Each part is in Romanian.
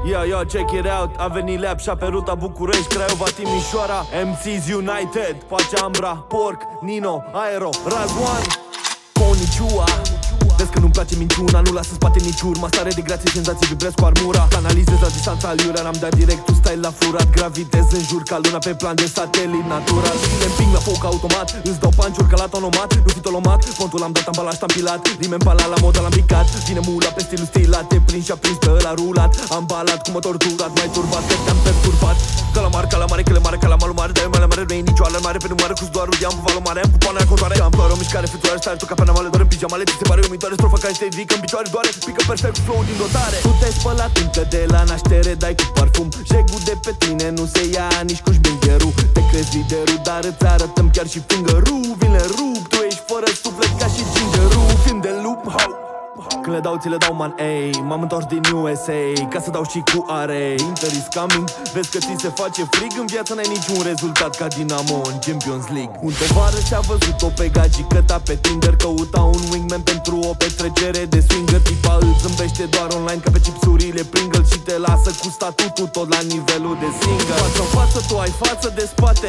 Yo, check it out. A venit Leapșa pe ruta București, Craiova, Timișoara. MC's United, Pace Ambra, Porc, Nino, Aero, Razwan, Konnichiwa. Vezi că nu-mi place minciuna, nu las în spate nici urma. Stare de grație, senzații, vibrez cu armura. Canalizez la distanța aliura, n-am dat direct, tu stai la furat. Gravitez în jur ca luna pe plan de satelit natural. Și le împing la foc automat, îți dau panciuri ca la tonomat. Nu fi tolomat, contul l-am dat ambalaj tampilat. Rime în pala la modă l-am picat. Vine mula pe stilul stilat, te prins și-a prins pe ăla rulat. Ambalat cu mă torturat, mai turbat, că te-am perturbat. Calamare, calamalul mare, de mai mare, nu-i nicio alarmare. Pe numără cu doar rudeam, cu valul mare, am cu pana contoare. Am doar o mișcare, fătoare, stai tu ca pe namale, doar în pijamale. Ți se pare uimitoare, strofa care te ridică în picioare, doare. Pică perfect cu flow din dotare. Tu te-ai spălat încă de la naștere, dai cu parfum. Jegul de pe tine nu se ia nici cu șmingherul. Te crezi liderul, dar îți arătăm chiar și fingărul. Vine rup, tu ești fără suflet ca și gingerul. Film de lup, când le dau, ți le dau, man, ey. M-am întors din USA ca să dau și cu are. Inter is coming, vezi că ți se face frig. În viață n-ai niciun rezultat ca Dinamo în Champions League. Un tovarăș și-a văzut-o pe gagică ta pe Tinder. Căuta un wingman pentru o petrecere de swinger. Tipa îți zâmbește doar online ca pe chipsurile Pringles și te lasă cu statutul tot la nivelul de single. Față în față, tu ai față de spate.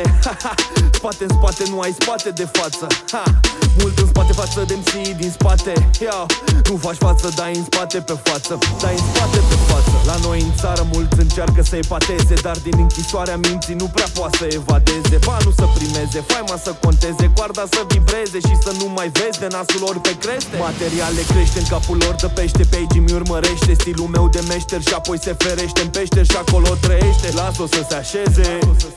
Spate în spate, nu ai spate de față. Mult în spate față de MC din spate. Nu faci față, dai în spate pe față. Dai în spate pe față. La noi în țară mulți încearcă să epateze, dar din închisoarea minții nu prea poate să evadeze. Banul să primeze, faima să conteze, coarda să vibreze și să nu mai vezi de nasul lor pe creste. Materiale crește în capul lor de pește, pe aici mi urmărește stilul meu de meșter și apoi se ferește în pește și acolo trăiește. Las-o să se așeze,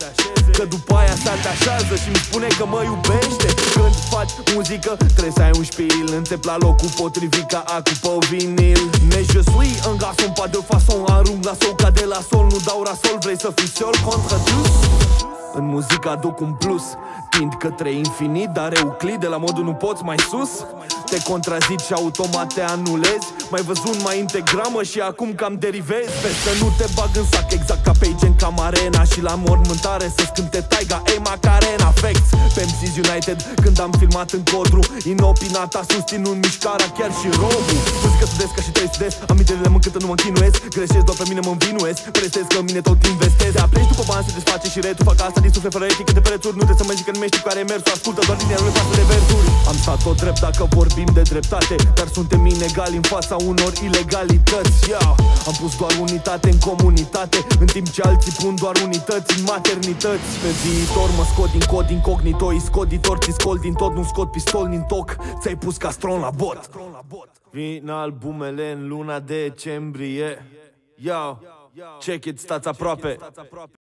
că după aia se atașează și îmi spune că mă iubește. Când faci muzică trebuie să ai un șpil, înțep la locul potrivit ca acu pe vinil. Mais je suis un garçon pas de façon, arunc la sol ca de la sol, nu dau rasol, vrei să fii sol contra dus. În muzică aduc un plus, tind către infinit, dar Euclid de la modul nu poți mai sus. Te contrazici și automat te anulezi. Mai văzut mai integramă și acum cam derivezi. Vezi că nu te bag în sac exact ca pe Gen Camarena și la mormântare să-ți cânte taiga, ei Macarena. Facts pe MC's United când am filmat în codru, inopinata susținând mișcarea chiar și robul. Muzică sudesc ca și trei sudesc, amintirile mă încântă, nu mă închinuiesc. Greșesc, doar pe mine mă învinuiesc, prestez că în mine tot investez. Te apleci după bani, se desface și retu, fac asta din suflet fără etică de prețuri. Nu te să mă zic că nu știu care mersul, ascultă doar din el, nu față de versuri. Am stat tot drept dacă vorbim de dreptate, dar suntem inegali în fața unor ilegalități. Am pus doar unitate în comunitate, în timp ce alții pun doar unități în maternități. Pe viitor mă scot din cod incognito, îi scot ditor, ți scol din tot, nu scot pistol din toc. Ți-ai pus castron la bot. Vin albumele în luna decembrie. Check it, stați aproape.